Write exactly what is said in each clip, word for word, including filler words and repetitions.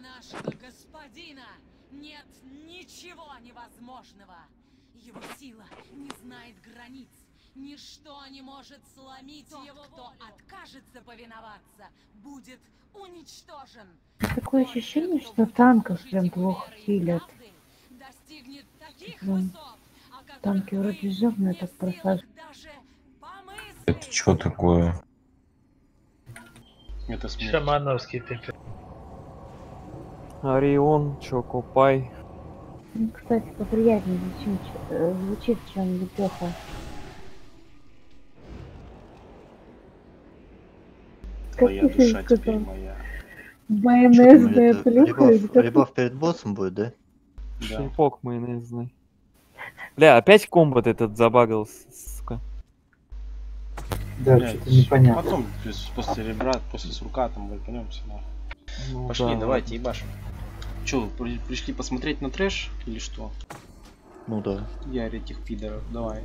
нашего господина нет ничего невозможного. Его сила не знает границ. Ничто не может сломить Тот, его кто волю. Откажется повиноваться, будет уничтожен. Такое ощущение, что танков прям плохо хилят. Танки вроде жирные, так просаживают. Это что такое? Это смерть. Шамановский темпер. Орион, Чокопай. Ну, кстати, поприятнее звучит, э, звучит, чем Лепеха. Твоя душа теперь моя. Майонезная плюха. Ребаф перед боссом будет, да? Да. Шлепок майонезный. Бля, опять комбат этот забагал, сука. Да, Блядь, что-то непонятно. Потом, после ребра, после сурка, там вольпанемся. Ну, Пошли, да, давайте, ебашим. Че, при- пришли посмотреть на трэш или что? Ну да. Я этих пидоров, давай.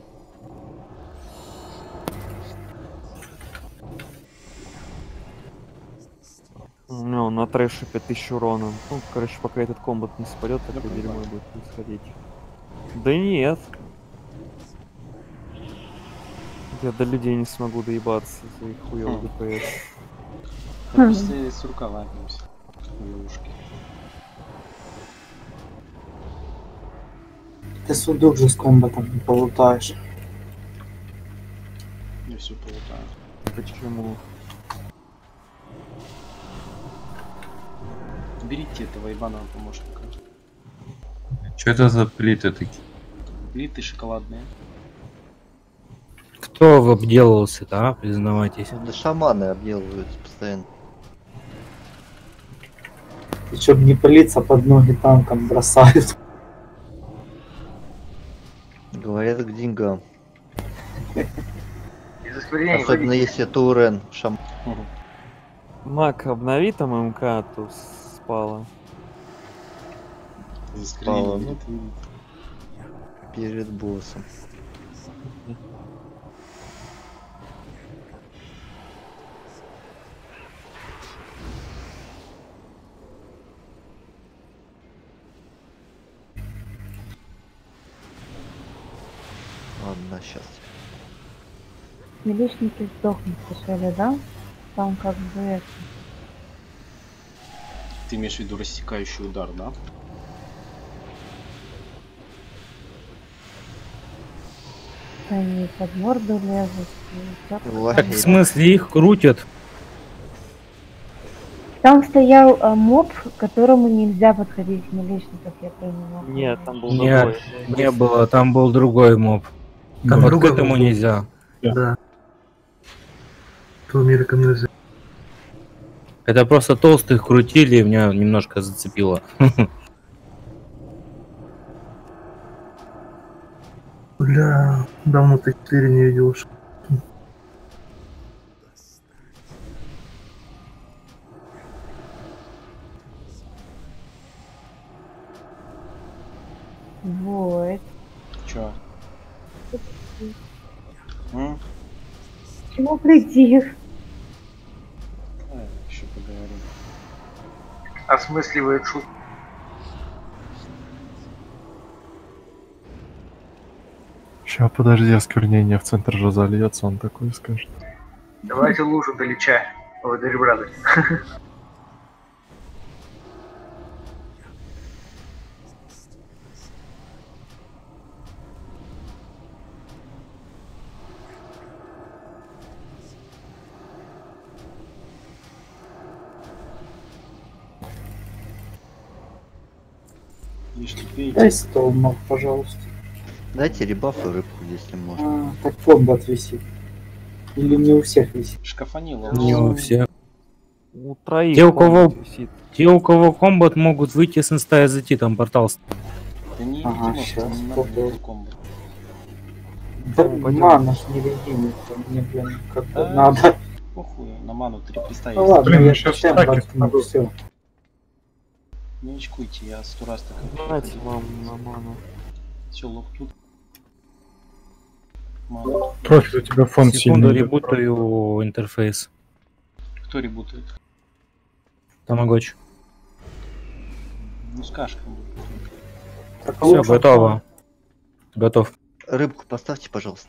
Ну, на трэше пять тысяч урона. Ну, короче, пока этот комбат не спадет, такое Да, дерьмо будет происходить. Да нет. Я до людей не смогу доебаться за их хуёвый Хм. ДПС. Да, после сурка лапимся. Ловушки. Ты сундук же с комбатом не полутаешь. Я все полутаю. Почему? Берите этого ебаного помощника. Что это за плиты такие? Плиты шоколадные. Кто обделывался-то, а? Признавайтесь. Да шаманы обделываются постоянно. И чтоб не пылиться, под ноги танком бросают. Говорят к деньгам. Особенно если Турен шам. Мак, обнови там МК, а то спала. Спала, Заскринили, ну, перед боссом. Ладно, сейчас. Милишники сдохнут, решили, да? Там как бы это... Ты имеешь в виду рассекающий удар, да? Они под морду лезут. и всё Ой. Так в смысле их крутят? Там стоял а, моб, к которому нельзя подходить милишников, я поняла. Нет, там был Нет, другой. не было, там был другой моб. Там Вот к другой этому был. нельзя. Да. Тумиркам нельзя. Это просто толстых крутили, и меня немножко зацепило. Бля, давно ты четыре не видел. Вот. Чё? М? Чего прийти? А, еще поговорим. Осмысливает шутку. Ща, подожди, осквернение в центр же зальется, он такой скажет. Давайте лужу до Лича. Ой, до ребра. Ешьте, пейте. Дай стол, мог, пожалуйста. Дайте ребаф и рыбку, если можно. А, так комбат висит. Или не у всех висит? Шкафанила. Не у всех. У троих Те, у кого- комбат висит. Те, у кого комбат, могут выйти с инста и зайти, там портал. Да не Ага, видимо, что щас, не надо попробую. никакой комбо. Да, пойдём. мана ж не легимится, мне, блин, как-то Да. надо. Похуй, на ману три креста Ну есть. ладно, Блин, я щас совсем стаки воткну, впаду. все. Не очкуйте, я сто раз так Знаете вам на ману. Все, лук тут. Ману. Профиль у тебя фон Секунду, сильный. ребутаю интерфейс. Кто ребутает? Тамагочи. Ну, с кашкой. Все, готово. Готов. Рыбку поставьте, пожалуйста.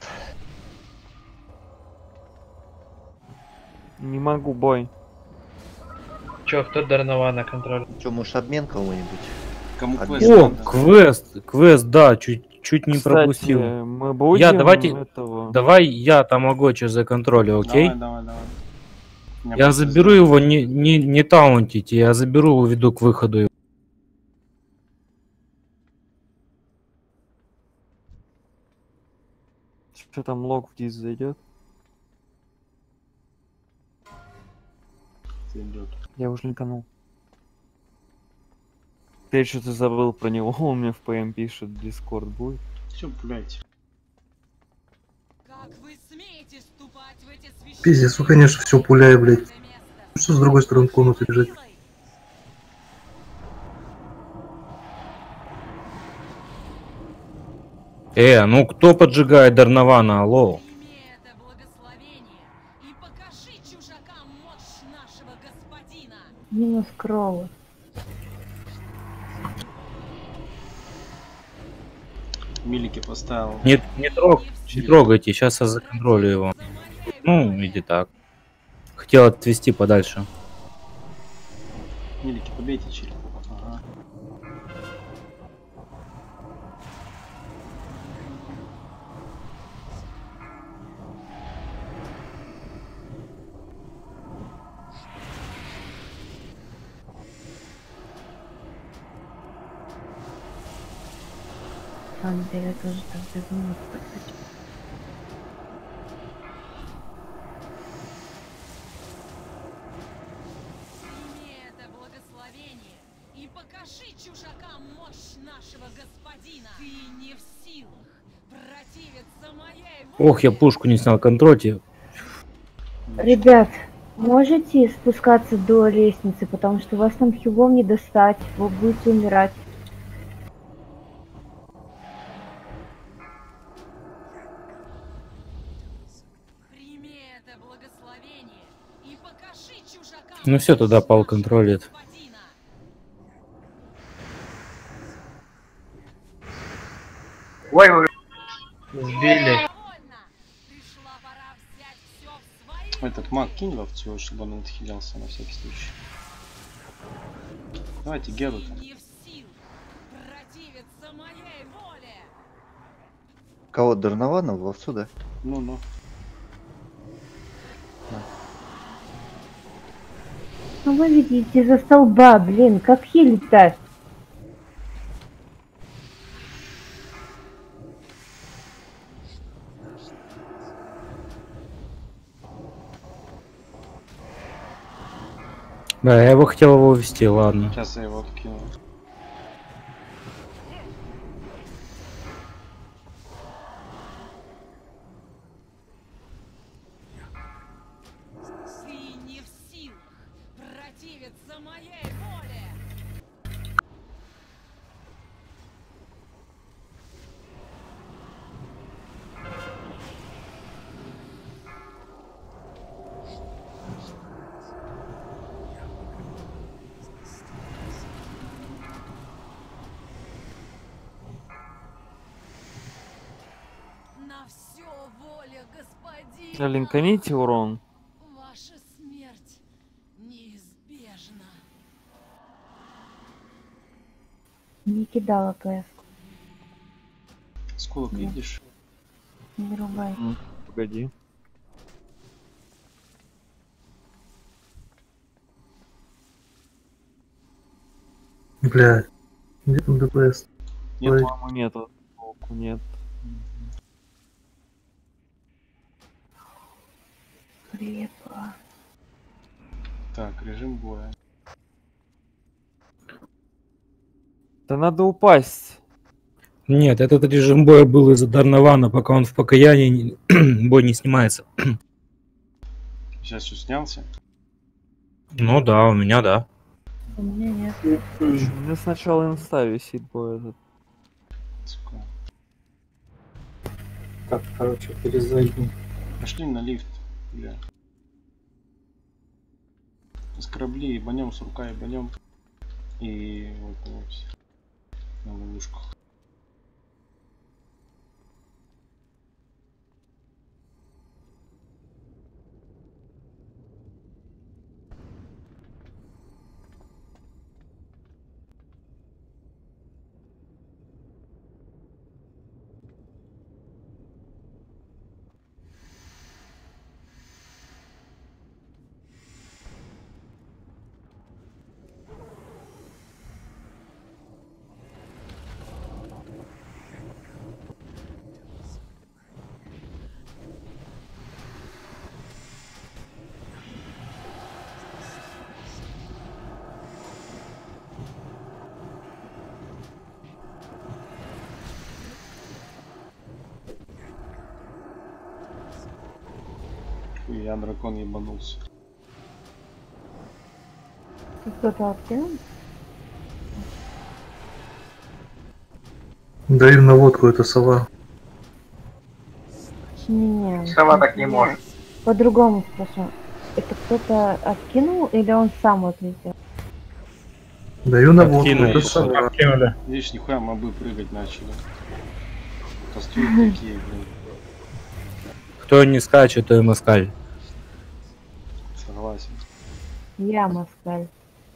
Не могу, бой. Чё, кто Дарнова на контроль? Чё, может обмен кого-нибудь? Кому Обмен. квест О, надо? квест, квест, да, чуть, чуть не Кстати, пропустил. мы будем Я, давайте- этого... Давай я Тамагочи законтролю, окей? Давай, давай, давай. У меня Я просто заберу сделано. его, не, не, не таунтите, я заберу, уведу к выходу. Что там лог в дис зайдет? Идёт. Я уже линканул. Ты что-то забыл про него, он мне в ПМ пишет, Дискорд будет. Всё, пуляйте. Как вы смеете ступать в эти священные... Пиздец, вы, конечно, всё пуляю, блядь. место? Что с другой стороны комнаты бежать? Силой! Э, ну кто поджигает Дарнована, алло? Прими это благословение и покажи чужакам мощь нашего господина. Минус кроу. Милики поставил. Не, не, трог, не трогайте, сейчас я законтролю его. За моей Ну, волей. иди так. Хотел отвести подальше. Милики, побейте черепа. Ага. На самом деле тоже так безумно хочу. Прими это благословение и покажи чужакам мощь нашего господина. Ты не в силах противиться моей воле. Ох, я пушку не снял, контрольте. Ребят, можете спускаться до лестницы, потому что вас там хилом не достать, вы будете умирать. Прими это благословение и покажи чужакам. Ну всё, тогда мощь Пал нашего контролит. господина. Сбили. Довольно. Пришла пора взять всё в свои. Этот маг кинь в овцу, чтобы он отхилялся на всякий случай. Давайте Геру Ты там. не в силах противиться моей воле. Кого, Дарнована в овцу, да? Ну-ну. Ну вы видите за столба, блин, как хилить-то? Да, я его хотел его увести, ладно. Сейчас я его откину. Ты не в силах противиться моей воле. На все воля господина. Линканите урон. Ваша смерть неизбежна. Не кидала ПС, Сколько Нет. видишь? не рубай. М, Погоди. Бля, где там ДПС? Нет, Ой. По-моему, нету. Толку нет. Крепко. так, режим боя. Да надо упасть. Нет, этот режим боя был из-за Дарнована, пока он в покаянии, не- бой не снимается. Сейчас все снялся. Ну да, у меня да. У меня нет. У меня сначала инста висит бой этот. Сука. Так, короче, перезайдем. Пошли на лифт, бля. С кораблей ебанем, с рука ебанем. И вот, вот на ловушках. Я дракон ебанулся. Кто-то откинул? Да им на водку, это сова. Не-не. Сова так не может. По-другому спрошу. Это кто-то откинул или он сам отлетел? Даю на водку, Откинули. это сова. Откинули. Видишь, нихуя мобы прыгать начали. Костры такие, блин. Кто не скачет, то и москаль. Согласен. Я москаль.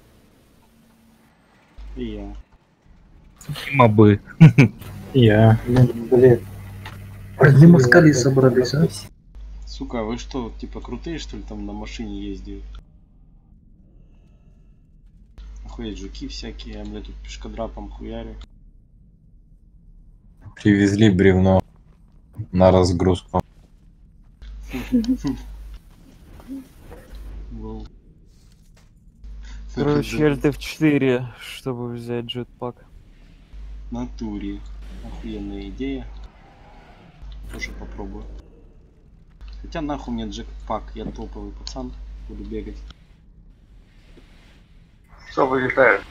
И я. Мобы. Я. Блин, блин. Одни москали собрались, а? Сука, а вы что, типа крутые, что ли, там на машине ездят? Охуеть, жуки всякие, я, блядь, тут пешкодрапом хуярю. Привезли бревно на разгрузку. Лол. Короче, Альт эф четыре, чтобы взять джетпак. В натуре. Охуенная идея. Тоже попробую. Хотя нахуй мне джетпак, я топовый пацан, буду бегать. Что вылетает?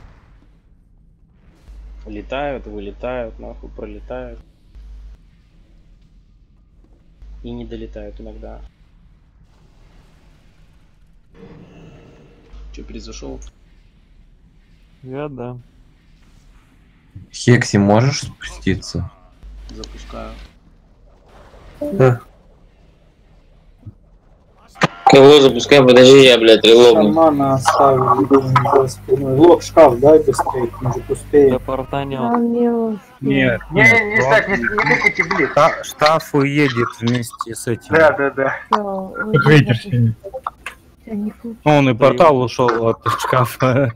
Летают, вылетают, нахуй пролетают. И не долетают иногда. Че произошел? Я да. Хекси, можешь спуститься? Запускаю. Да. Кого запускай, подожди, я, блядь, релогну. Шамана оставили, думаю, за спиной. Лок, шкаф, дай быстрее, может успеем. Я портанил. Он не успел. Нет, Не, нет, не ставь, не, не тыкайте, блин. Шта- Штаф уедет вместе с этим. Да, да, да. Всё, Как ветер сильный. всё, не случилось. Он и портал ушел от шкафа.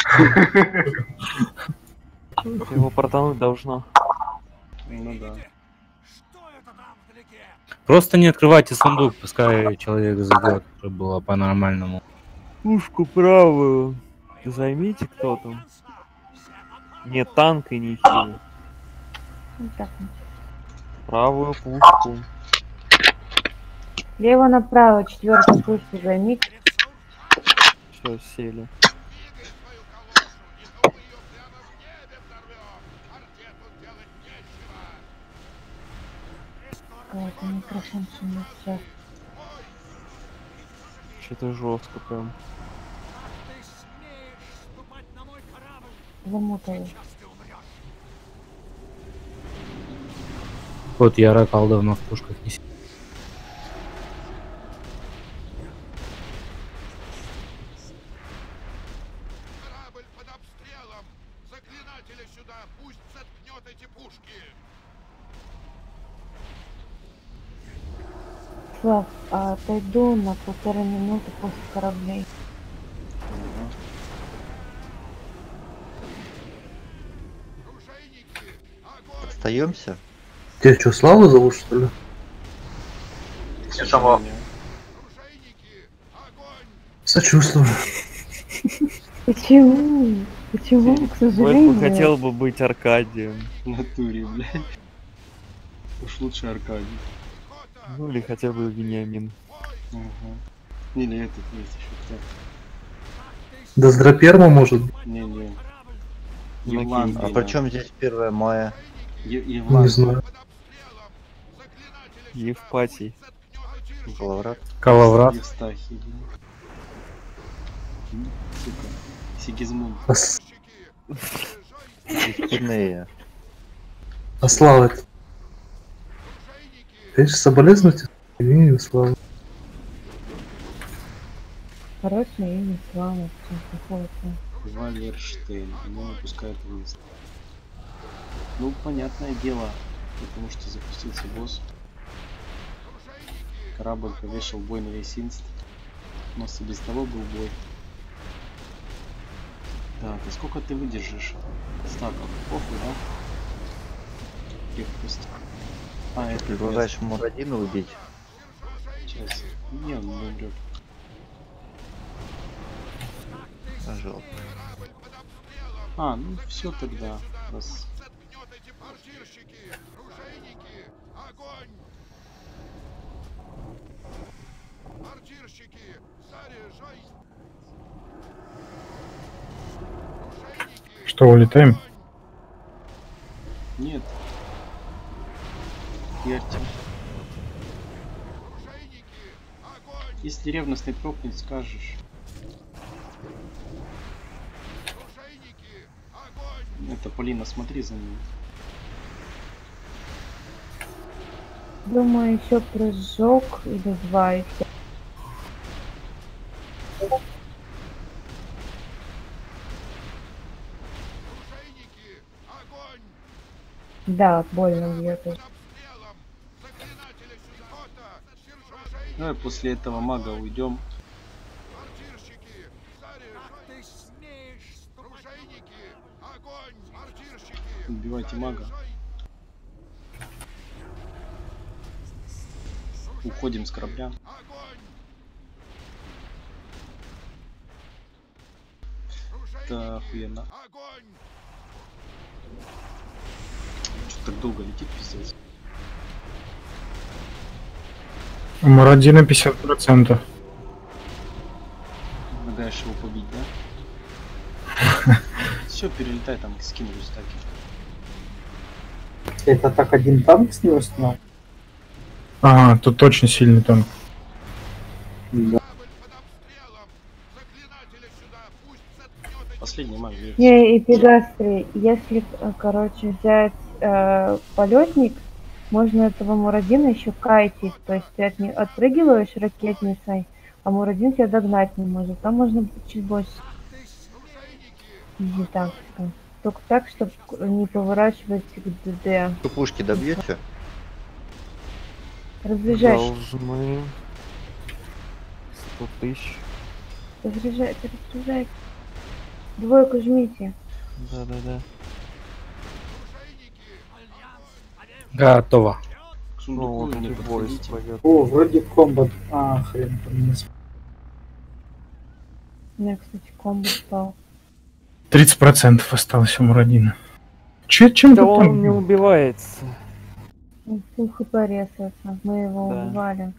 Его портануть должно. Ну да. Просто не открывайте сундук, пускай человек зайдет, чтобы было по-нормальному. Пушку правую. Займите кто там. Не танк и не хил. Вот так вот. Правую пушку. Лево направо, четвертую пушку займите. Все, сели. Какой-то микрофон шумит сейчас. Что-то жестко прям. Замотали. Вот я ракал давно в пушках не сидел. Слав, а отойду на полторы минуты после кораблей. Остаемся? Тебя что, Славу зовут, что ли? Сама. Сочувствую. Почему? Почему, к Вольф сожалению? хотел бы быть Аркадием. В натуре, блядь. Уж лучше Аркадий. Ну или хотя бы Вениамин. Ага. Или этот есть еще кто-то. Да Здраперма может быть. Не-не. Ну, Евлан. А при чем здесь первое мая? Е- Евлан. Не знаю. Евпатий. Калаврат? Калаврат. Евстахий, блин. М, сука. Сигизмунд. Ос- Спинея. А Слава это? Конечно, соболезновать имени Слава. Хорошее имя, слава, чем плохое. Валерштейн. Оно выпускает выезд. Ну, понятное дело, потому что запустился босс. Корабль повешал бой на весь инст. У нас и без того был бой. Так, и сколько ты выдержишь? Стаков. Похуй, да? Крепкость. А, это Предлагаешь Мурадина убить? Сейчас. Не, он не умрет. Пожалуйста. А, ну все тогда. Раз. Что, улетаем? Нет. Верьте. Если ревностный прокнет, скажешь. Это, Полина, смотри за ним. Думаю, еще прыжок или два и все. Да, больно бьет. Давай после этого мага уйдем. Убивайте мага. Уходим с корабля. Да, охуенно. Что так долго летит, пиздец. У Мурадина пятьдесят процентов. Предлагаешь его побить, да? Все, перелетай там, скину стаки. Это так один танк с него снял? Ага, тут очень сильный танк. Да. Последний маг. Не, и Пегастрий, если, э, короче, взять э, полетник, можно этого Мурадина еще кайтить. То есть ты от не отпрыгиваешь ракетницей, а Мурадин тебя догнать не может. Там можно чуть больше. Изи тактика. Только так, чтобы не поворачивать к ДД. Вы пушки добьете? Разряжайся. Должны. сто тысяч. Разряжайте, разряжайте. Двойку жмите. Да-да-да. Готово. Ну, вот эти бойс пойдет. О, вроде комбат. А, хрен там не с- У меня, кстати, комбо спал. тридцать процентов осталось у Мурадина. Че, чем Да ты он там? не убивается. Он фул хп резается. Мы его Да. убивали.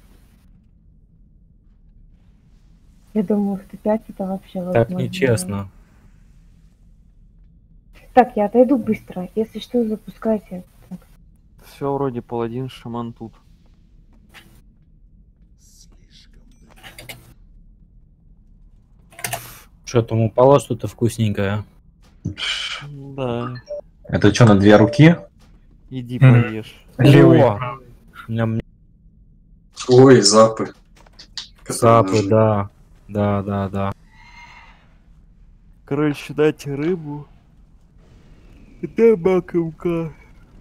Я думаю, что пять это вообще Так возможно. нечестно. Так, я отойду быстро. Если что, запускайте. Так. Все вроде паладин, шаман тут. Что там упало что-то вкусненькое? Да. Это что, на две руки? Иди М. поешь. Левый. Ням- Ой, запы. Сапы, да. Да, да, да. Короче, дайте рыбу. Да, маковка.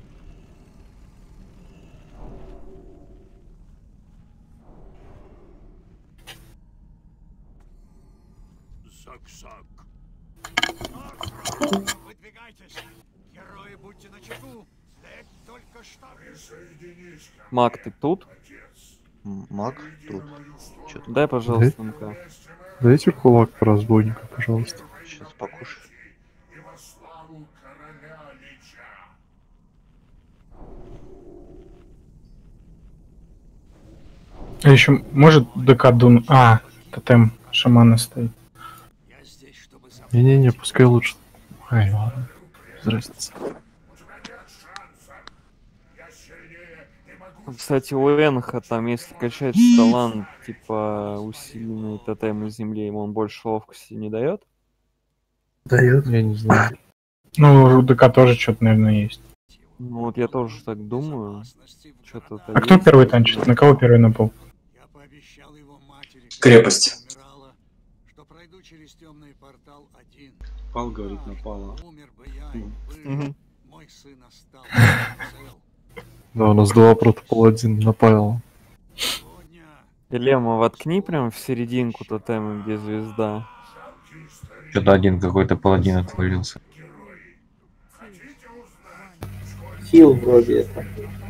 Мак, ты тут? М, Маг тут. Чё тут? Дай, пожалуйста, МК. Дайте кулак по разбойнику, пожалуйста. Сейчас покушай. А еще может Декадун. А, тотем шамана стоит. Не-не-не, пускай лучше. Ай, ладно. Без разницы. Кстати, у Энха там, если качать талант, типа усиленный тотем из земли, ему он больше ловкости не дает. Дает. Я не знаю. Ну, у ДК тоже что-то, наверное, есть. Ну вот я тоже так думаю. Что-то А кто первый танчит? На кого первый напал? Крепость. Пал, говорит, напала. Мгм. Да, у нас два протокола один на Павела. Лема, воткни прям в серединку тотема, где звезда. Что-то один какой-то паладин отвалился. Хил вроде это.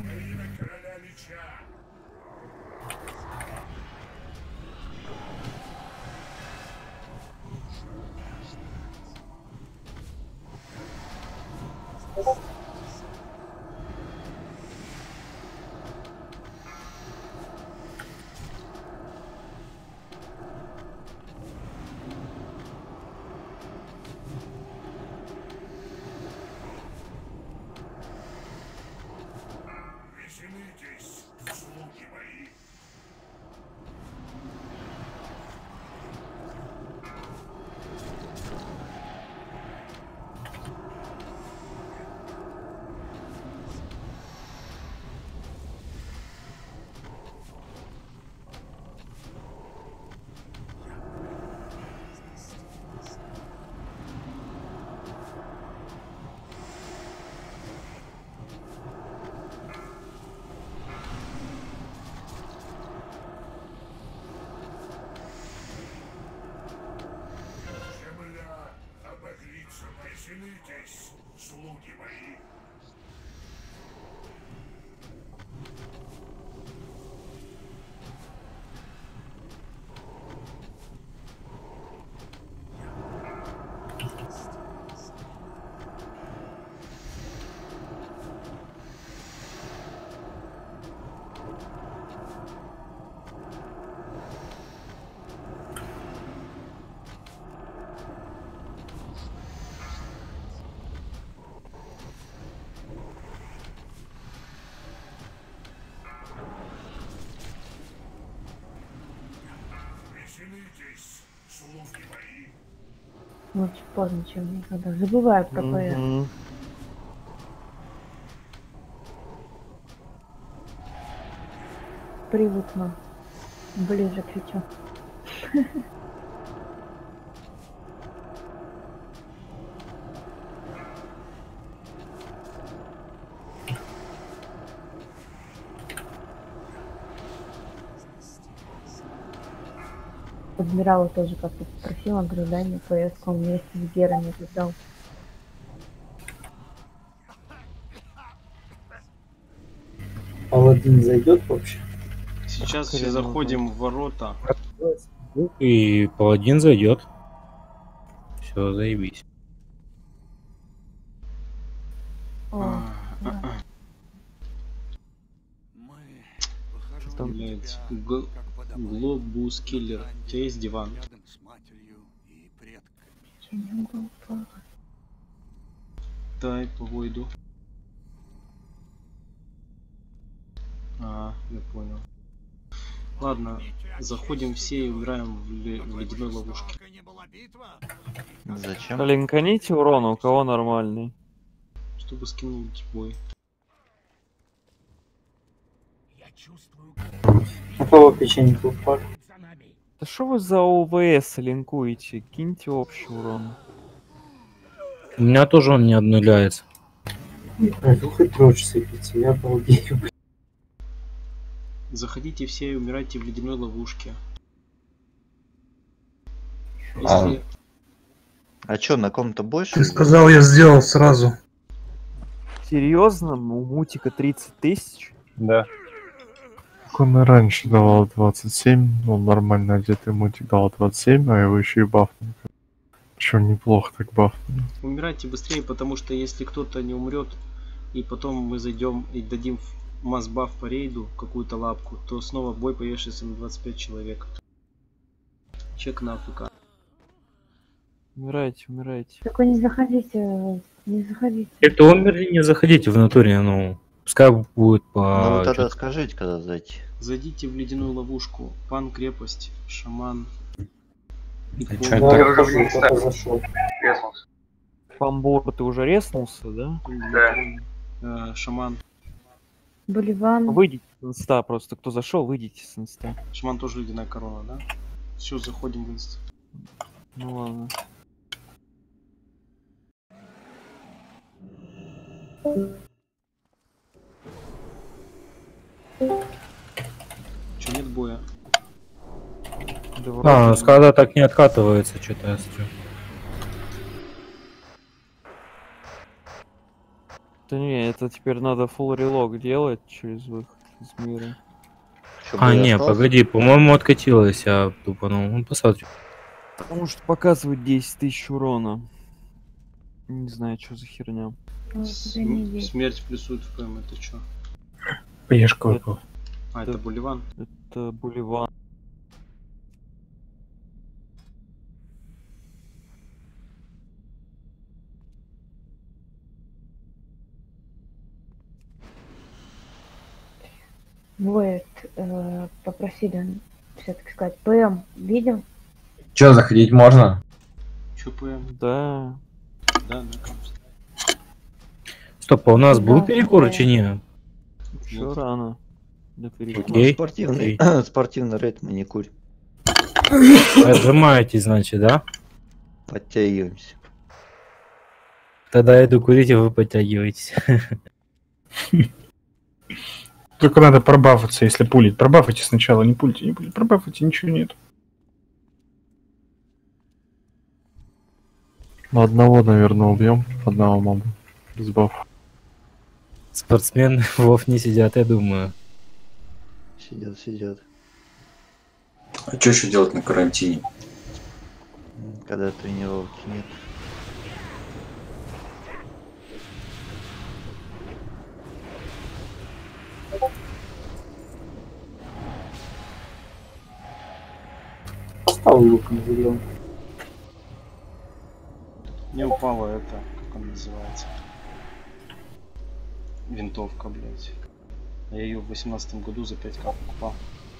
Лучше поздно, чем никогда. Забываю про ПС. Мгм. Привыкну. Ближе к Витю. Адмирала тоже как-то попросила, говорю, дай мне ПС, он вместе с Герами дал. Паладин зайдет вообще? Сейчас все заходим в ворота. И паладин зайдет. Все, заебись. О, да. Блять, Г- Глобус киллер. У тебя есть диван? Я не могу плавать. Дай по войду. А, я понял. Ладно, заходим все и умираем в, ле- в ледяной ловушке. Зачем? Линканите урон, у кого нормальный. Чтобы скинуть бой. У кого печеньки упали? Да что вы за ОВС линкуете? Киньте общий урон. У меня тоже он не обнуляется. Ну хоть прочь сыпется, я обалдею. Заходите все и умирайте в ледяной ловушке. А, Если... а чё, на ком-то больше? Ты сказал, я сделал сразу. Серьезно? У Мутика тридцать тысяч? Да. Он и раньше давал двадцать семь, ну нормально одетый мутик дал двадцать семь, а его еще и бафнули. Причем неплохо так бафнули. Умирайте быстрее, потому что если кто-то не умрет, и потом мы зайдем и дадим масс-баф по рейду, какую-то лапку, то снова бой повешается на двадцать пять человек. Чек на АФК. Умирайте, умирайте. Только не заходите, не заходите. Это умерли, не заходите в натуре, ну, пускай будет по... Ну вы тогда чё-то. скажите, когда зайти. Зайдите в ледяную ловушку. Пан, крепость, шаман. А икона. чё Да, это? я уже зашел. Я Помбор, ты уже реснулся, да? Да. Э, шаман. Боливан. Выйдите с инста просто. Кто зашел, выйдите с инста. Шаман тоже ледяная корона, да? Все, заходим в инст. Ну ладно. Че, нет боя? А, у нас когда так не откатывается, что-то я смотрю. Да не, это теперь надо full релог делать через выход из мира. А, не, погоди, по-моему, откатилось, я тупанул. Ну, посмотри. Потому что показывает десять тысяч урона. Не знаю, что за херня. См- смерть плюсует в ПМ, это что? Пешка выпал. А, это Боливан? Это Боливан. Воет, э, попросили все-таки сказать, ПМ видим? Че, заходить можно? Че ПМ? Да. Да, да, конечно. Стоп, а у нас Да, был перекур, да. чи не? Еще рано. Для перекура. Окей. Спортивный, Окей. спортивный рейд мы не курим. Отжимаетесь, значит, да? Подтягиваемся. Тогда я иду курить, и вы подтягиваетесь. Только надо пробафаться, если пулить. Пробафайте сначала, не пульте, не пульте. Пробафайте, ничего нет. На одного, наверное, убьем. Одного моба. Без бафа. Спортсмены в Вов не сидят, я думаю. Сидят, сидят. А что еще делать на карантине? Когда тренировки нет. Стал лук на зеленый. Не упала это, как он называется. Винтовка, блядь. Я ее в восемнадцатом году за пять ка покупал.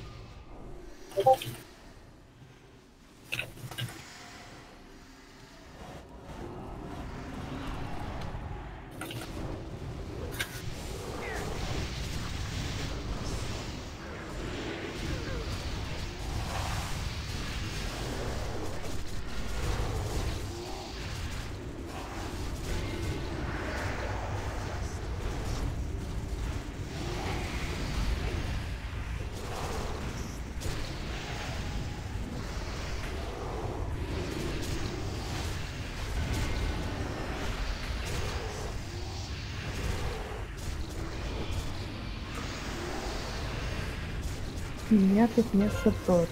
У меня тут нет саппорта.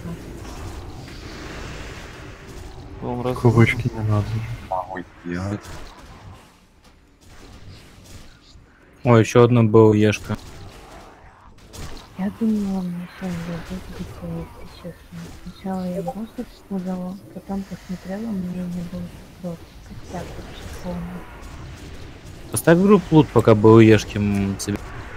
Вам раз... Кубочки не надо. Ой, делать. Ой, еще одна была ешка. Я думала, мне сегодня будет быстрее, если честно. Сначала я просто сказала, потом посмотрела, мне не было просто костяк вообще полный. Поставь группу лут, пока был ешки м, себе.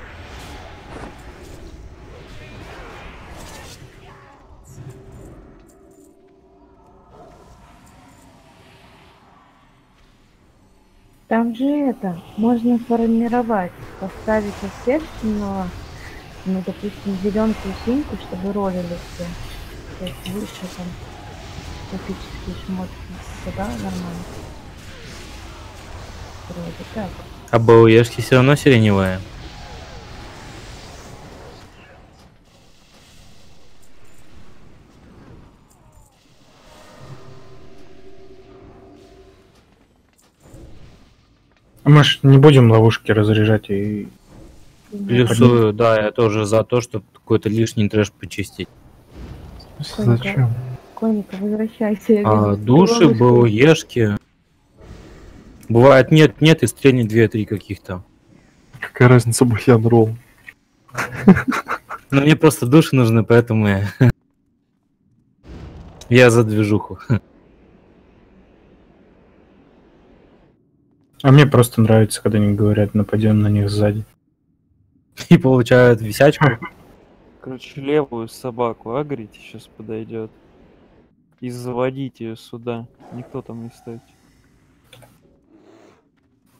Там же это, можно формировать, поставить естественного, ну, допустим, зеленку и синьку, чтобы ролили все. То есть выше там топические шмотки. Тогда нормально. Вроде так. А был ешки все равно сиреневая. А мы ж не будем ловушки разряжать и... Плюсую, да, я тоже за то, чтобы какой-то лишний трэш почистить. Зачем? Коника, возвращайся. Я А, вижу, души, ловушку. был ешки. Бывает нет, нет и стрельни две-три каких-то. Какая разница, Бухьян ролл? Но мне просто души нужны, поэтому я... Я за движуху. А мне просто нравится, когда они говорят, нападем на них сзади. И получают висячку. Короче, левую собаку агрите, сейчас подойдет. И заводите ее сюда. Никто там не стоит.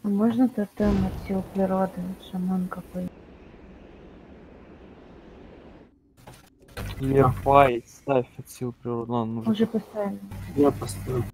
А можно тотем от сил природы? Шаман какой? Лерфай, ставь от сил природы. Ладно, уже Уже поставили. Я поставил.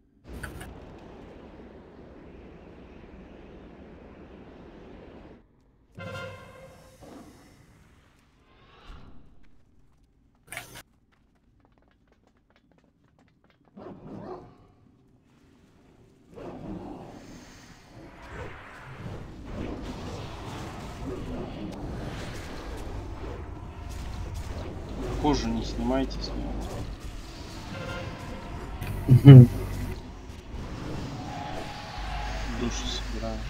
Кожу не снимайте с него. Душу собираем.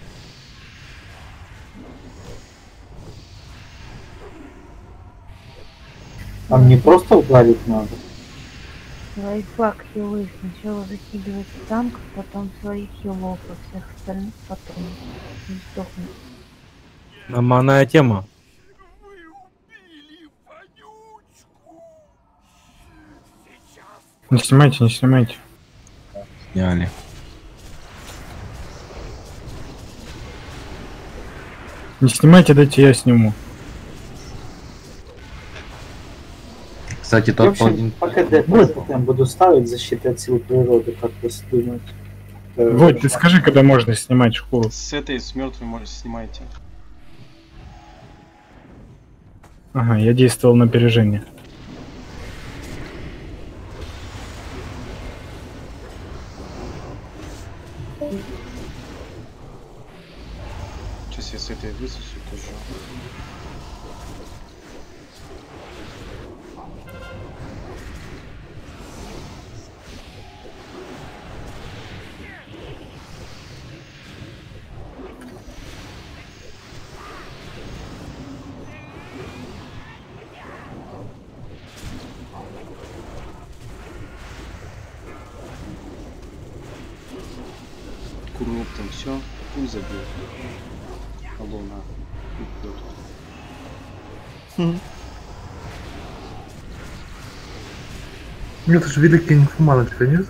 А мне просто ударить надо? Лайфхак хилы. Сначала захиливать танк, потом своих хилов, а всех остальных потом. Не сдохнуть. Нормальная тема. Не снимайте, не снимайте. Сняли. Не снимайте, дайте я сниму. Кстати, В тот общем, паладин... пока я буду ставить защиты от сил природы, как вы думаете? Это Вот, ты важно. скажи, когда можно снимать шкуру. С этой, с мертвой, может, снимайте. Ага, я действовал на опережение. Сейчас я с этой высосу тоже. Курнув там все, пусть забьет. Алло, на. Нет, это же великий инфоманочка, нет?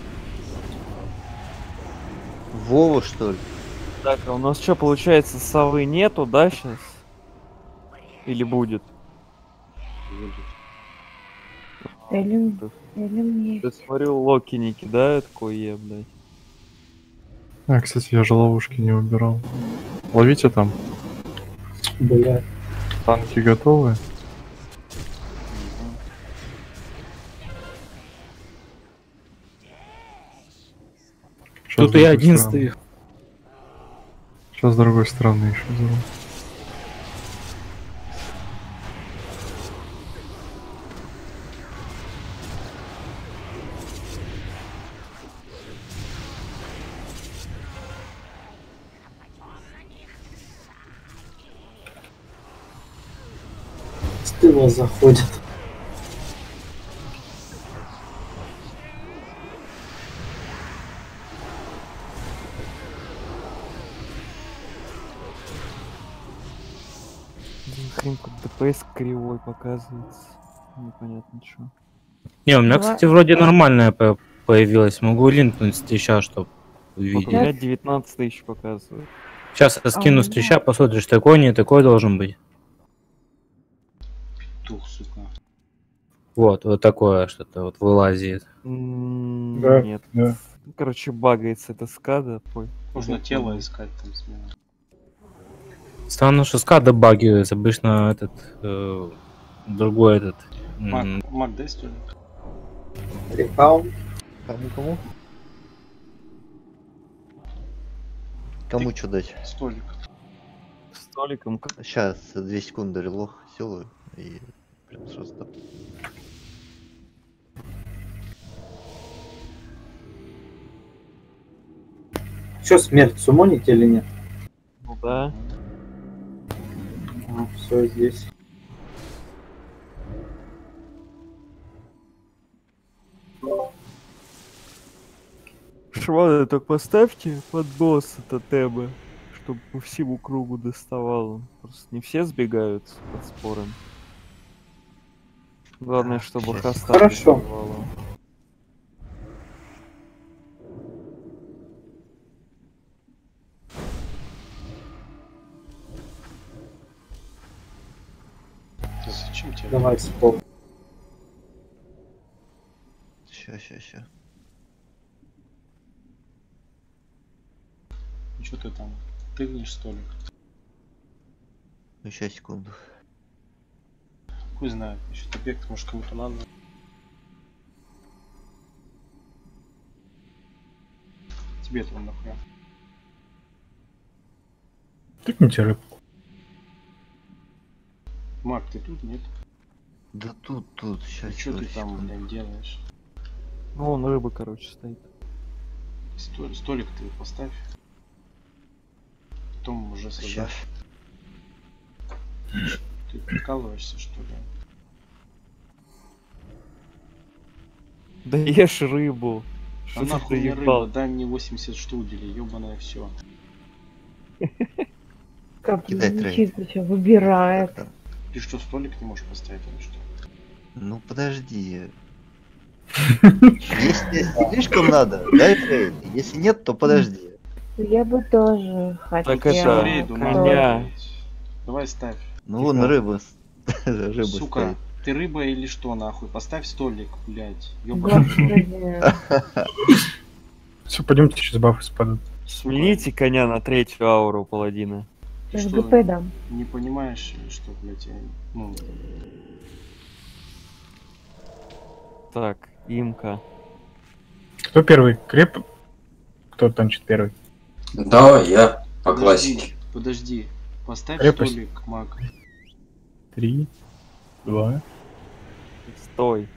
Вова, что ли? Так, а у нас что, получается, совы нету, да, сейчас? Или будет? Эллин, Эллин есть. Я смотрю, Локи не кидают, кое, блядь. А, кстати, я же ловушки не убирал. Ловите там. Бля. Танки готовы? Тут и один стою. Сейчас с другой стороны еще взорву. С тыла заходит. Хрень, как ДПС кривой показывается. Непонятно что. Не, у меня, кстати, вроде нормальная по- появилась. Могу линкнуть стрища, чтобы Вот у увидеть. меня девятнадцать тысяч показывает. Сейчас я скину стрища, посмотришь, такой, не такой должен быть. Петух, сука. Вот, вот такое что-то вот вылазит. М, Да, Нет. да. Короче, багается эта скада. Ой. Можно Я тело понял. искать там смело. Странно, что скада багивается. Обычно этот э, другой этот. м, Мак, Мак, дай столик. Рекаун. Кому кому? Кому что дать? Столик. Столиком. как- Сейчас, две секунды релох сделаю и прям сразу дам. Че, смерть сумоните или нет? Ну да. А, все здесь. Шваны так поставьте под босса тотемы, чтобы по всему кругу доставало. Просто не все сбегаются под спором. Главное, чтобы Щас. хоста Хорошо. доставало. Ага, стол. Ща, ща, ща. Что ты там? Тыгнешь столик? Ну, ща, секунду. Хуй знает. Еще объект, может, кому-то надо. Тебе там нахуя? Тыкните рыбку. Мак, ты тут, нет? Да тут, тут, сейчас. Что ты там, блядь, делаешь? Ну, он рыба, короче, стоит. Столик, столик ты поставь. Потом уже сюда. Ты прикалываешься, что ли? Да ешь рыбу. А Что ты нахуй мне доебал? рыба, дай мне восемьдесят штуделей, ёбаное все. Как Кидай трейд. чисто еще выбирает. Ты что, столик не можешь поставить или что? Ну подожди. Если слишком надо, дай трейд. Если нет, то подожди. Я бы тоже хотела. Так это, Рейду, кто- надо, коня. блядь. Давай ставь. Ну вон рыба. с- Рыба Сука, стоит. ты рыба или что нахуй? Поставь столик, блядь. Ёбаный в рот. Господи. Все, пойдемте, сейчас бафы спадут. Смените коня на третью ауру паладина. Ты Сейчас что, ГП дам. не понимаешь, или что, блядь, я... Ну, Так, имка. Кто первый? Креп? Кто танчит первый? Да, я по подожди, классике. подожди. Поставь Крепость. столик, маг. Три, два. Стой.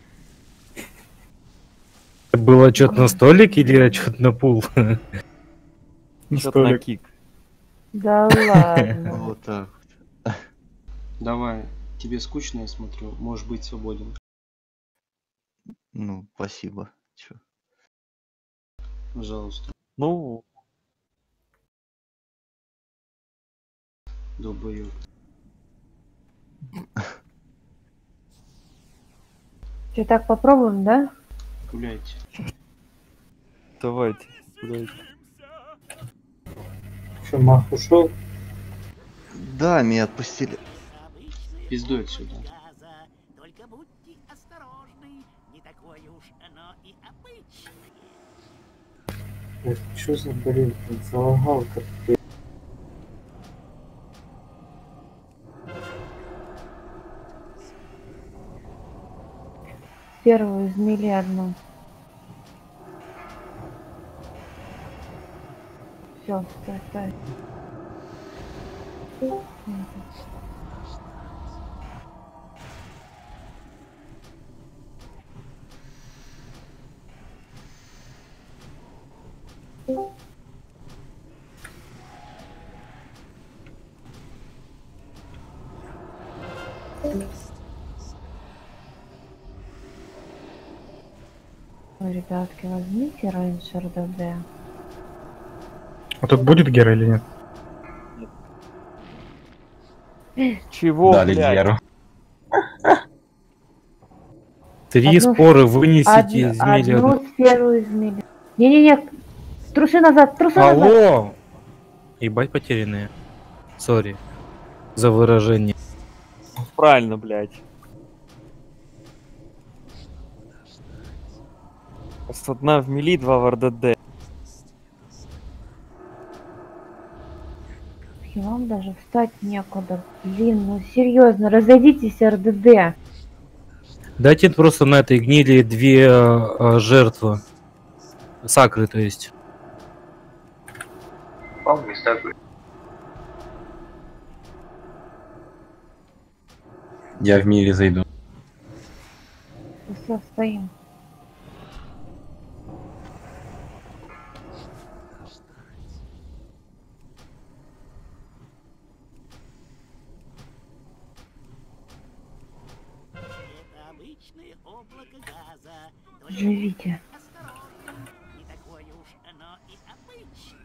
Это был отчет на столик или отчет на пул? На Чё-то на столик. кик. Да ладно. Вот так. Давай, тебе скучно, я смотрю, можешь быть свободен. Ну, спасибо. Чё? Пожалуйста. Ну, Долбоёб. Что, так попробуем, да? Гуляйте. давайте. Давайте. Что, Мах ушел? Да, меня отпустили. Пиздуй отсюда. Только будьте осторожны, не такое уж оно и обычное. Что за, блин, залагал как ты? Первую из мили одну. Все, стой, стой. Ой, ребятки, возьмите раньше РДД. А тут будет Гера или нет? Чего, Дали блядь? Геру. Три Одну- споры вынесите Одну, из мили. одну сферу из мили. Не-не-не, трусы назад, трусы назад. Алло! Ебать потерянные. Сори. За выражение. Правильно, блядь. Просто одна в мили, два в РДД. И вам даже встать некуда. Блин, ну серьезно, разойдитесь, РДД. Дайте просто на этой гнили две э, жертвы. Сакры, то есть. Я в мире зайду. Все, стоим. Это обычное облако газа. Только Живите. осторожны, не такое уж оно и обычное.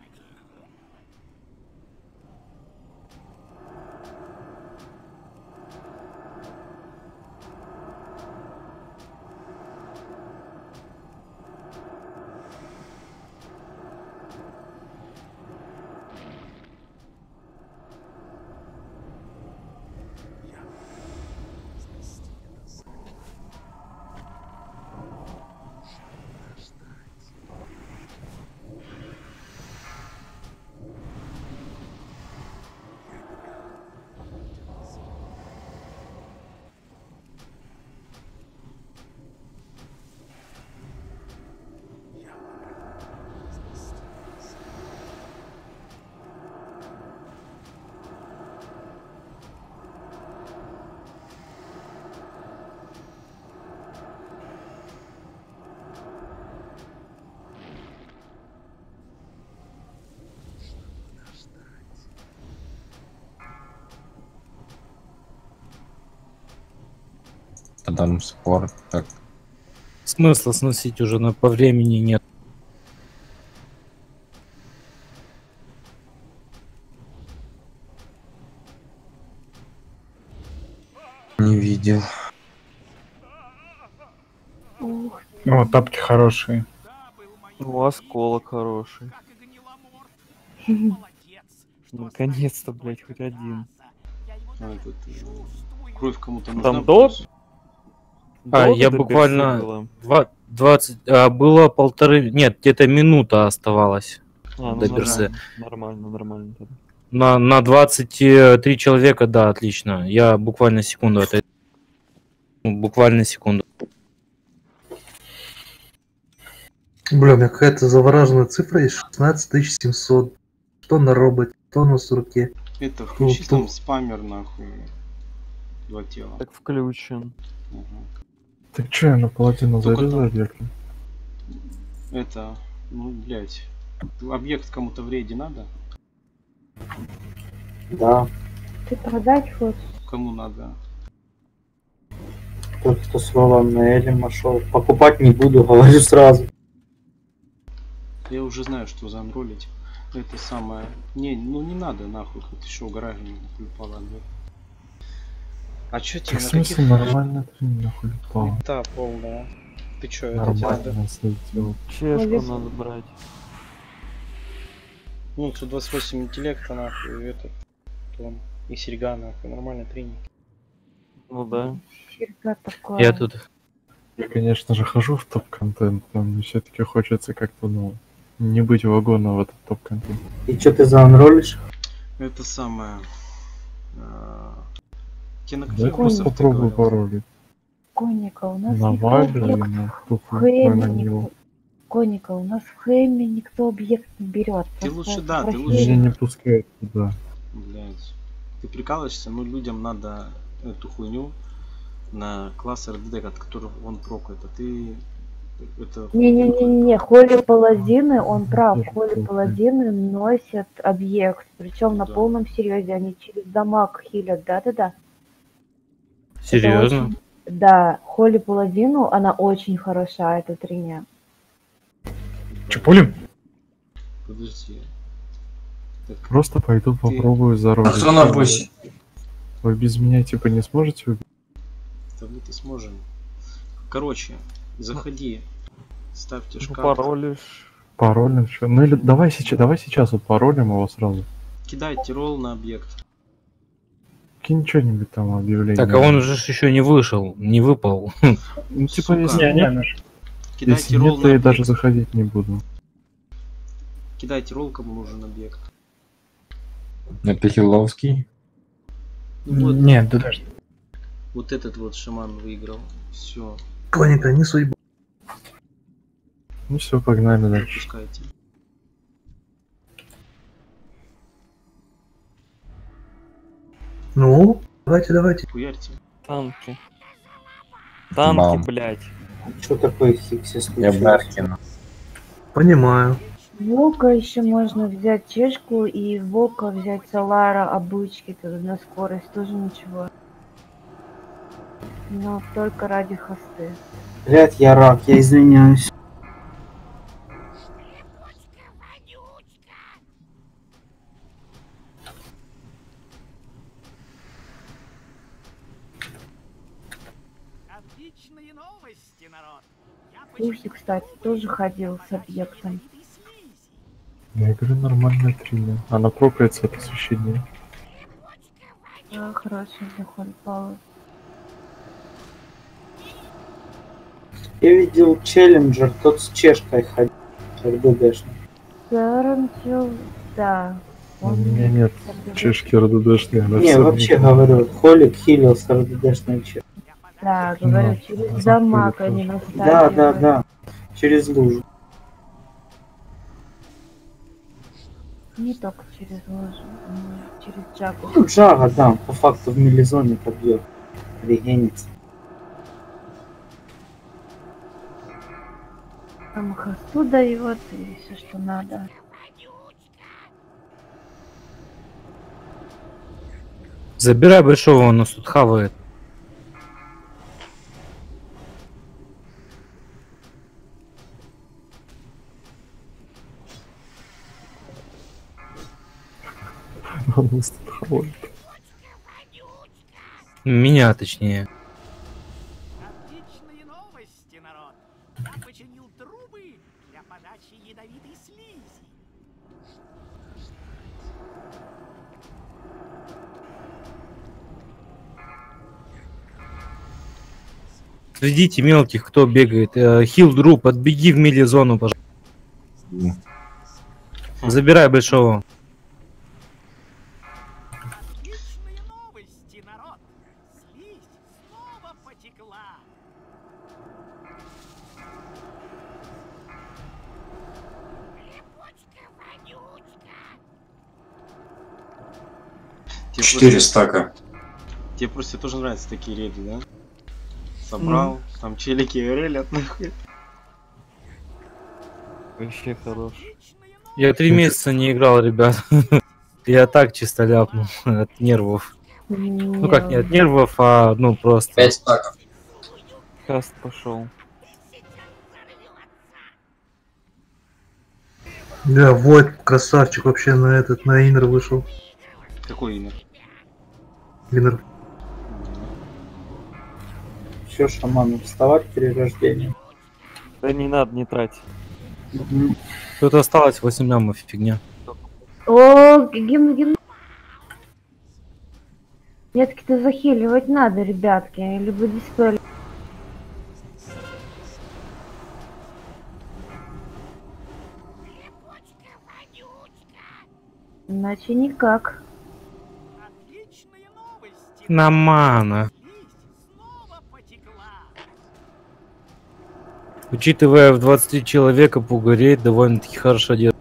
там спор. Так. Смысла сносить уже, но по времени нет. Не видел. Ух. О, тапки хорошие. Ну, осколок хороший. Наконец-то, блять, хоть один. А, этот, э, кровь кому-то нужна. Там до... А, до я до буквально было. два- двадцать, а, было полторы, нет, где-то минута оставалась А, ну, до персы. нормально, нормально, нормально. тогда. На, на двадцать три человека, да, отлично. Я буквально секунду это... ну, буквально секунду. Бля, у меня какая-то завораженная цифра есть, шестнадцать тысяч семьсот. Что на роботе, что на сурке. Это включи там спамер нахуй. Два тела. Так включен. Угу. Так че, я на паладина Только зайду там- за объект? Это, ну, блять. Объект кому-то в рейде надо? Да. Ты продать хочешь? Кому надо? Тот, кто с Вовом на Элем нашел. Покупать не буду, говорю сразу. Я уже знаю, что заанролить. Это самое... Не, ну не надо нахуй, как еще угораем, упала. А чё тебе Так, в на смысле каких... нормально ты нахуй упал? Да, полная. Ты чё, это тебе надо? Нормально слетел. Чешку надо брать. Ну, сто двадцать восемь интеллекта, нахуй, и этот... Тон. И серьга, нахуй, нормально тренинг. Ну да. Фига такое. Я тут... Я, конечно же, хожу в топ-контент, но мне все-таки хочется как-то, ну, не быть вагоном в этот топ-контент. И что ты заанролишь? Это самое... а, Тебе на Да, каких я просто боссов ты попробую говорил? пароли. Конника, у нас На никто Вале и объект на в Туфу, Хэме на никто... него. Конника, у нас в Хэме никто объект не берет. Ты Просто лучше, да, ты профессия. лучше... Меня не пускают туда. Блять. Ты прикалываешься, но людям надо эту хуйню на класс эр дэ дэ, от которого он прокает, а ты... Это... Не-не-не-не, Холли Паладины, он прав, Тоже Холли плохо. Паладины носят объект, причем на Да. полном серьезе, они через дамаг хилят, да-да-да. Это Серьезно? очень- Да, Холли Паладину, она очень хороша, эта триня. Че, пулем? Подожди. Так, Просто пойду попробую зарубить. А что на боссе? Вы без меня типа не сможете убить? да мы-то сможем. Короче, заходи, ставьте Ну, шкаф, паролишь. Паролем еще. Ну или давай сейчас, давай сейчас вот паролем его сразу. кидайте ролл на объект. Кинь что-нибудь там объявление. Так, а он уже ж еще не вышел, не выпал. Ну типа Сука. если Не, нет, не, Кидайте если ролл нет, на то я объект. даже заходить не буду. Кидайте ролл, кому нужен объект. Это Хиловский. Вот, Нет, да даже. вот этот вот шаман выиграл. Все, Конника, не судьба. Ну все, погнали дальше. пускайте. Ну, давайте, давайте. Хуярьте. Танки. Танки, Бам. блять. Что такое в Хиксе Я случилось? Баркин. Понимаю. Вока еще можно взять чешку и Вока взять Солара обычки тогда на скорость, тоже ничего. Но только ради хосты. Блядь, я рак, я извиняюсь. Отличные новости, народ. Я Пуси, кстати, тоже ходил с объектом. Я говорю, нормальная трилля. Она прокается от освещения. Да, хороший заход пала. Я видел челленджер, тот с чешкой ходил. эр дэ дэшный. Таранчил, да. У меня нет чешки РДДшные. она Не, всё вообще равно. говорю, Холик хилил с эр дэ дэшной чешкой. Да, говорю, через заходит дамаг тоже. они Да, наставили. да, да. Через лужу. Не только через лужу, но и через джагу. Ну, Джага, да, по факту в милизоне побьет. Регенится. Там хосту дает и все, что надо. Забирай большого, он нас тут хавает. Он нас тут хавает. Меня точнее. Отличные новости, народ. Я починил трубы для подачи ядовитой слизи. Следите мелких, кто бегает. Э, Хил друп, подбеги в мили-зону, пожалуйста. Забирай большого. Отличные новости, народ. Слизь снова потекла. Тебе Четыре просто- стака. Тебе просто тоже нравятся такие рейды, да? Собрал, там челики релят нахуй. Вообще хорош. Я три месяца не играл, ребят. Я так чисто ляпнул от нервов. Ну как, не от нервов, а ну просто. Пять стаков. Каст пошел. Да, Войт, красавчик, вообще на этот, на Инер вышел. Какой имя? Инер. Все, шаману вставать перерождение. Да не надо, не трать. Тут осталось восемь лямов, фигня. О, гимн, гимн. Нет-то захиливать надо, ребятки, либо диспель. Иначе никак. На мана. Учитывая в двадцати человека пугареть довольно-таки хорошо делает.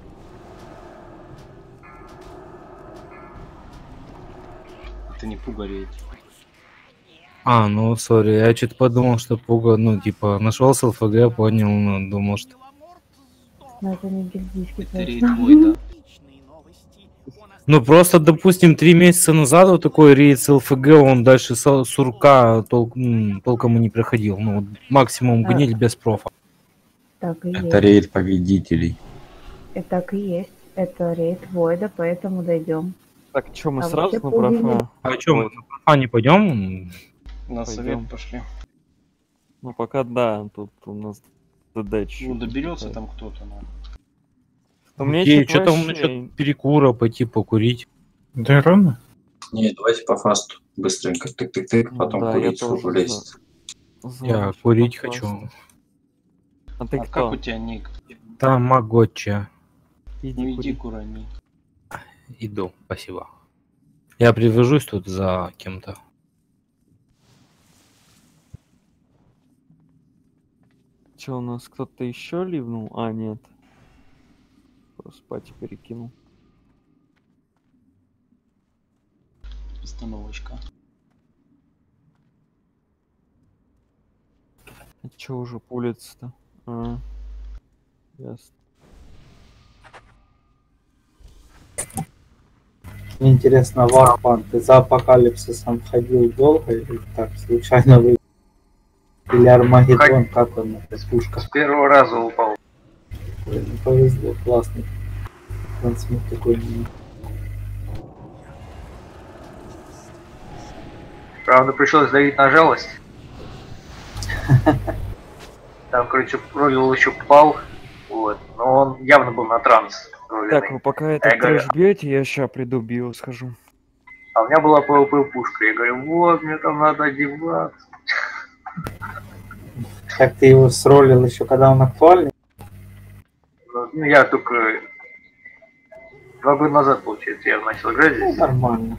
Это не пугареть. А, ну сори, я что-то подумал, что пуга, ну типа нашел с ЛФГ, понял, ну думал, что. Но это не гильдийский Это рейд точно. твой, да? Ну просто, допустим, три месяца назад вот такой рейд с ЛФГ, он дальше с сурка тол м, толком и не проходил. Ну, вот максимум А. гниль без профа. Так и Это есть. рейд победителей. И так и есть. Это рейд Войда, поэтому дойдем. Так, что, мы А сразу вообще на полгода- профа? А что, мы на профа не пойдем? На совет Пойдем. пошли. Ну пока да, тут у нас задача. Ну доберется там кто-то, ну. У меня Окей, чё-то что там вообще- насчет перекура, пойти покурить? Да рано. Не, давайте по фасту. Быстренько. Тык-тык-тык, Ну потом да, я курить, тоже сколько влезет. За Я насчёт курить фаста. хочу. А ты А кто? как у тебя ник? Тамагочи. Иди Ну иди кури. курани. Иду, спасибо. Я привяжусь тут за кем-то. Че, у нас кто-то еще ливнул? А, нет. Просто пати перекинул. Остановочка. А че уже пулится-то? А, ясно. Мне интересно, Варпан, ты за апокалипсисом ходил долго или так случайно вы? Или Армагеддон, как он, эта пушка? С первого раза упал. Ой, ну повезло, классный. Трансмит такой. Правда, пришлось давить на жалость. Там, короче, Ролил еще пал. Вот. Но он явно был на транс. Так, вы пока Я этот говорю, трэш бьете, я ща приду био схожу. а у меня была ПВП пушка. Я говорю, вот, мне там надо одеваться. Так ты его сролил еще когда он актуальный? Ну, я только два года назад, получается, я начал играть Ну, здесь. нормально.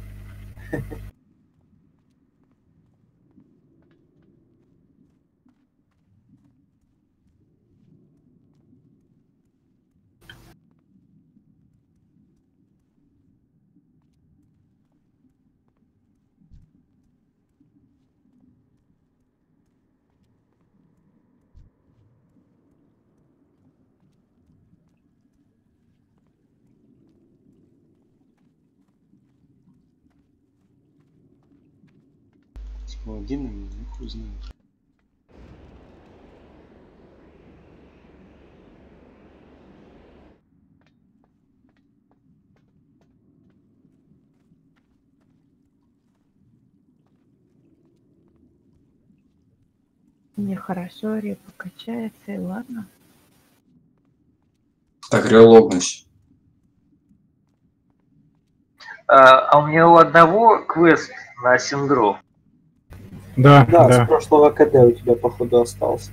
С паладинами, ну хуй знает. Мне хорошо, репа качается, и ладно. Так, реологнусь. А, а у меня у одного квест на синдром. Да, Да, да. с прошлого КД у тебя, походу, остался.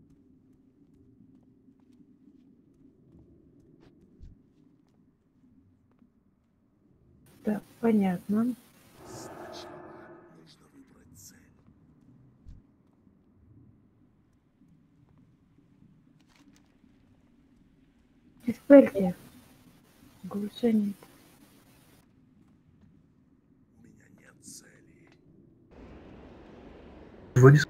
Так, понятно. Диспельте. Глушение. Вроде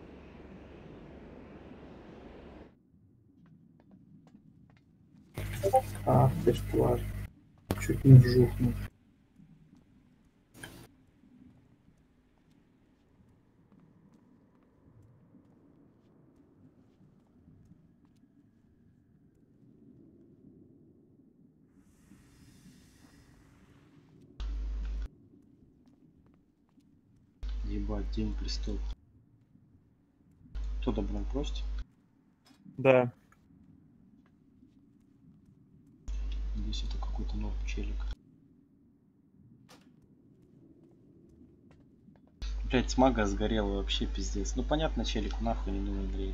Ах ты ж тварь. Чуть не вжухнул. Ебать, день престол. Кто добром просит? Да. Здесь это какой-то новый челик. Блять, смага сгорела вообще пиздец. Ну понятно, челик нахуй не нужен рейд.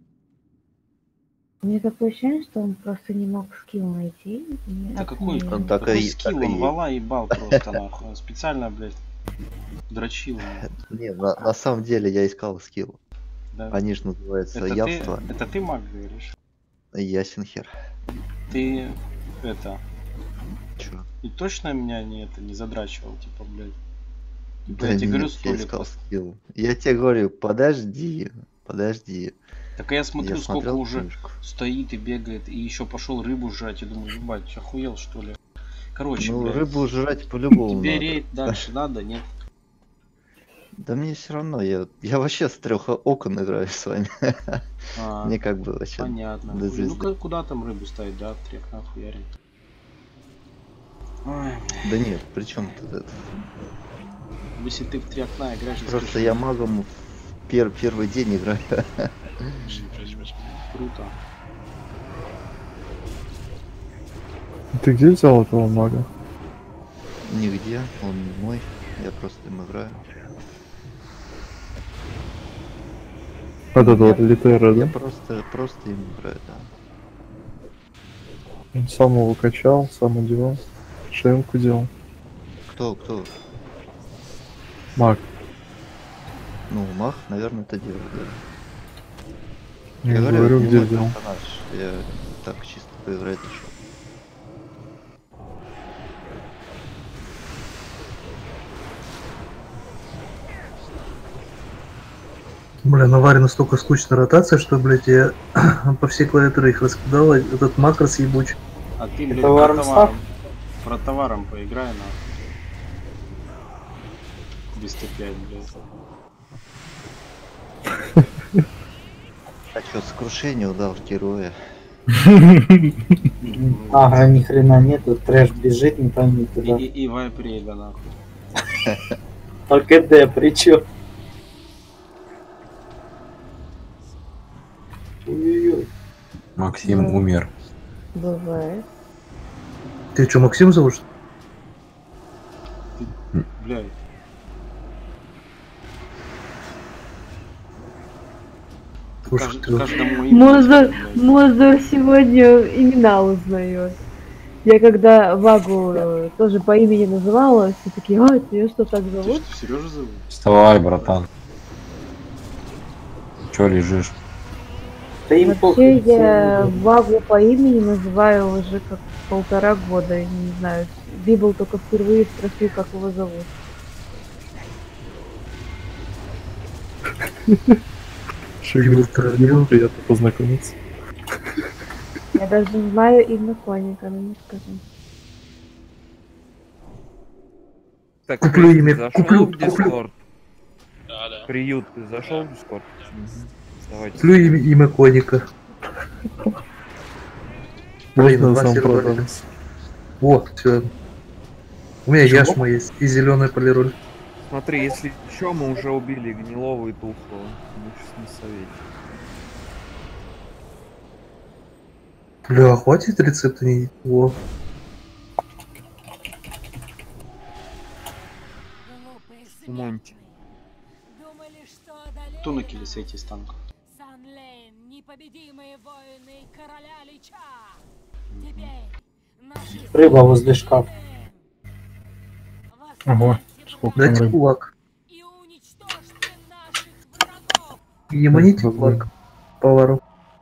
Мне такое ощущение, что он просто не мог скилл найти. и Да какой, отменил. Он так какой и- скилл, так и он есть. вала ебал просто нахуй. Он специально, блять, дрочил. Не, на, на самом деле я искал скилл. Да. Они же называются Это ты, явства. это ты маг говоришь? Ясен хер. Ты это. Чё? И точно меня не это не задрачивал, типа, блядь. Да я тебе говорю, нет, я столик. искал скилл. Я тебе говорю, подожди, подожди. Так я смотрю, Я сколько смотрел уже книжку. стоит и бегает, и еще пошел рыбу жрать. Я думаю, ебать, охуел что ли? Короче, Ну, блядь, рыбу жрать по-любому тебе надо. рейд дальше надо, нет? Да мне все равно, я, я вообще с трех окон играю с вами. А, Мне как бы вообще понятно. до Хули. Ну звезды. ка- куда там рыбу ставить, да? Трех нахуярим. Ой, Да нет, при чем тут это? если ты в три окна играешь, и Просто скажешь, я магом в пер- первый день играю. круто. Ты где взял этого мага? Нигде, он не мой, я просто им играю. Вот это вот Литера, Я да? просто, просто им играю, да. Он сам его качал, сам одевал, шемку делал. Кто, кто? Маг. Ну, маг, наверное, это делает, да. Я говорю, говорю, не где мой взял. персонаж, я так чисто поиграть зашел. Бля, на Варе настолько скучная ротация, что, блядь, я по всей клавиатуре их раскидал, а этот макрос ебучий. А ты, блядь, Это про Вармстав? товаром, про товаром поиграй на без сто пять, блядь. А чё, сокрушение удал героя. Ага, ни хрена нету, трэш бежит, не пойми И, куда. и, и вайп рейда нахуй. А КД при чём? Ой-ой-ой. Максим умер. Бывает. Ты что, Максим зовут? Блядь. Слушай, Кажд- ты- каждому имя, Мозер, блядь. Мозер сегодня имена узнает. Я когда Вагу э, тоже по имени называла, все такие, а, тебя что так Ты зовут? что, Сережа зовут? Вставай, братан. Чё лежишь? Да им Вообще похуй, я всё Вагу по имени называю уже как полтора года, я не знаю. Библ только впервые спросил, как его зовут. Шагнул приятно познакомиться. Я даже не знаю имя коника, но не скажу. Так, Куплю Крис, имя, ты куплю, зашел в куплю. Дискорд? Да, да. Приют, ты зашел в Дискорд? Давайте. Шлю имя, имя коника. Блин, Можно два сам сервера. продался. Вот, все. У меня Чего? яшма есть и зеленая полироль. Смотри, если что, мы уже убили Гнилова и Тухлого. Мы сейчас на совете. Бля, хватит рецепта не его. Монти. Кто на киле с этих станков? Санлейн, непобедимые воины короля Лича. Теперь наши Рыба возле шкафа. Ого, сколько там Дайте рыб. кулак. Не маните кулак повару.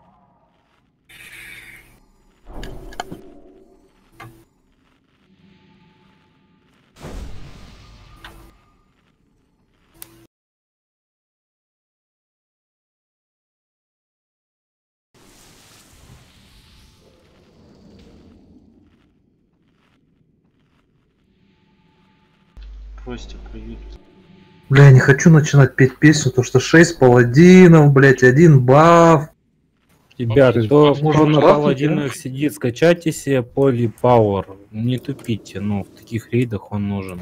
Прости, привет. Бля, я не хочу начинать петь песню, то что шесть паладинов, блять, один баф. Ребят, кто, кто Может, на бафнуть, паладинах а? сидит, скачайте себе Поли Пауэр. Не тупите, ну, в таких рейдах он нужен.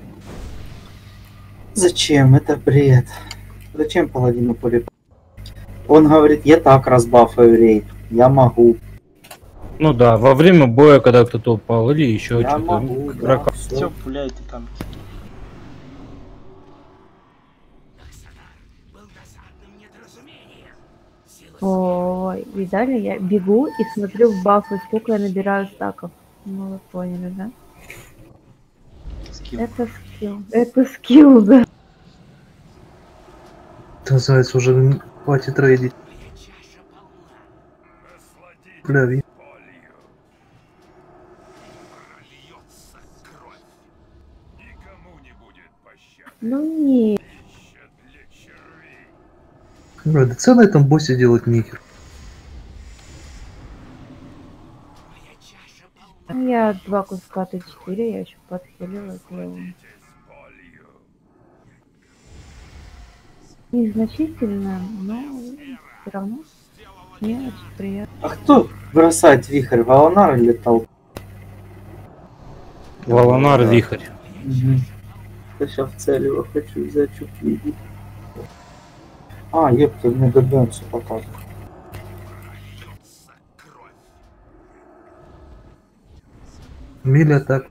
Зачем? Это бред. Зачем паладину поле? Он говорит, я так разбафаю рейд. Я могу. Ну да, во время боя, когда кто-то упал, или еще Я что-то. могу, как да, рака- Все, пуляй ты там. Ой, видали, я бегу и смотрю в бафы, сколько я набираю стаков. Ну, вы поняли, да? Скилл. Это скилл. Это скилл, да. Это называется уже хватит рейдить. Бля, ви- Ну не. Бля, да цена на этом боссе делать нихер. Я два куска Т четыре, я еще подхилила. Незначительно, но все равно. Мне очень приятно. А кто бросает вихрь? Волонар или толпа? Волонар вихрь. Угу. Я сейчас в цель его хочу взять, чтоб видеть. А, ёпта, мне добьется показывает. Миля так.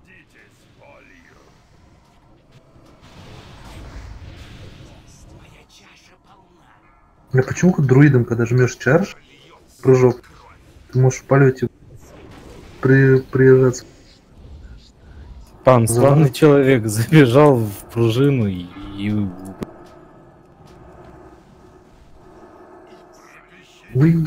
Бля, почему как друидом, когда жмешь чардж, прыжок, ты можешь в полете при, приезжаться? Пан, Забавно. странный человек, забежал в пружину и... и- Вы...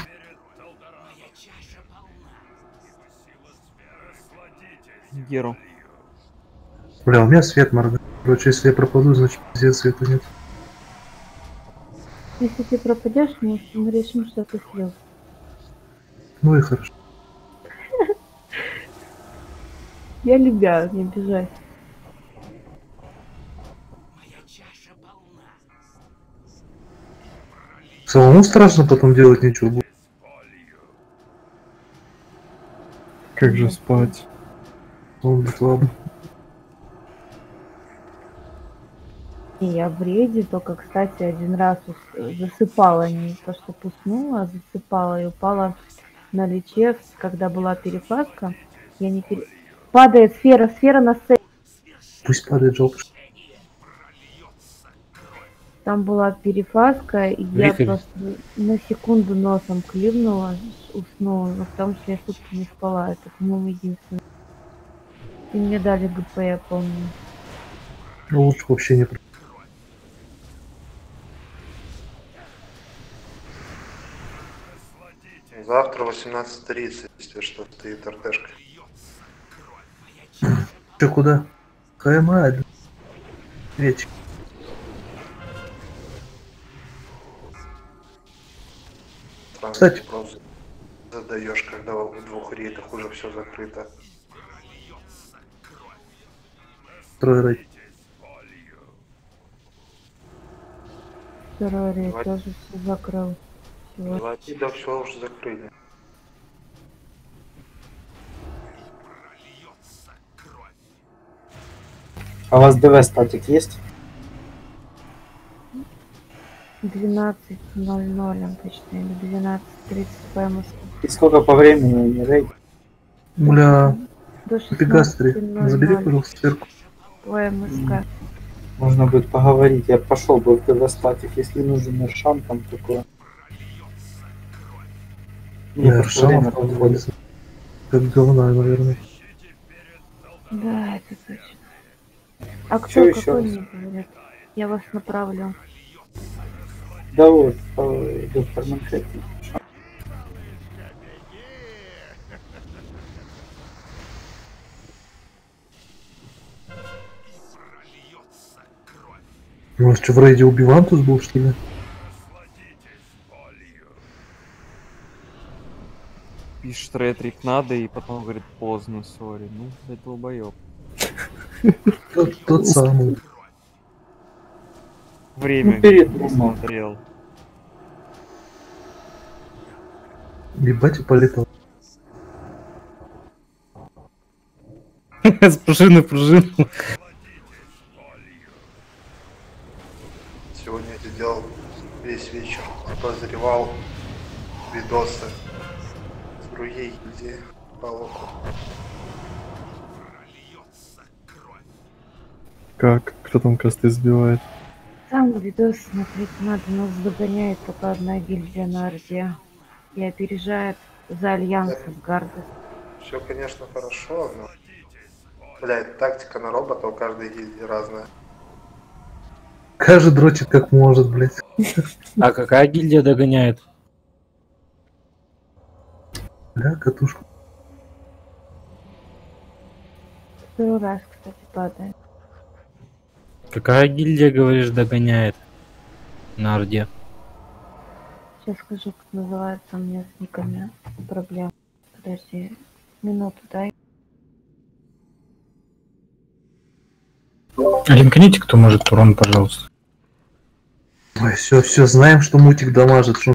Геру. Бля, у меня свет моргает. Короче, если я пропаду, значит пиздец, света нет. Если ты пропадешь, мы мы решим, что ты слез. Ну и хорошо. Я любя, не обижайся. Самому страшно потом делать ничего будет. Как же спать? Он будет слабо. И я в рейде только, кстати, один раз ус- засыпала, не то что уснула, а засыпала и упала на лече, когда была перефазка. Я не пере... Падает сфера, сфера на сцене. Пусть падает, жалко. что- Там была перефазка, и я Вихрь. просто на секунду носом клюнула, уснула, но потому что я сутки не спала. Это, по-моему, единственное. И мне дали ГП, я помню. Ну, лучше вообще не... про- Завтра восемнадцать тридцать, если что, стоит РТшка. Че, куда? ХМА. Вечер. Кстати. Просто задаешь, когда в двух рейдах уже все закрыто. Трое рейд. Второй рейд Два- тоже все закрыл. Всего. Два рейда все уже закрыли. А у вас ДВ статик есть? двенадцать ноль ноль обычно, или двенадцать тридцать по Москве. И сколько по времени не рейд? Бля, До Пегастри, шестнадцати ноль забери, ноль пожалуйста, сверху. по МСК. Можно будет поговорить. Я пошел бы в Девастатик, если нужен Мершам, там такое. Мне Бля, просто время Аршамов подходит. как говна, наверное. Да, это точно. А кто Чё ещё какой раз? мне говорит? Я вас направлю. Да вот, э, доктор Манхэттен. У нас что, в рейде Убивантус был, что ли? Пишет ретрик надо, и потом говорит поздно, сори. Ну, это долбоёб. Тот, тот самый. Время Ну, перед не умом. смотрел. Ебать и полетал. С пружины в пружину. Сегодня я сидел весь вечер, обозревал видосы с других людей по локу. Как? Кто там косты сбивает? Там видос смотреть надо, нас догоняет только одна гильдия на Орде. И опережает за Альянс с Гарды. Все, конечно, хорошо, но... Блядь, тактика на робота у каждой гильдии разная. Каждый дрочит как может, блядь. А какая гильдия догоняет? Бля, катушка. Второй раз, кстати, падает. Какая гильдия, говоришь, догоняет? На Орде. Сейчас скажу, как называется, у меня с никами проблем. Подожди, минуту дай. Линкните, кто может урон, пожалуйста. Ой, все, все, знаем, что мутик дамажит, что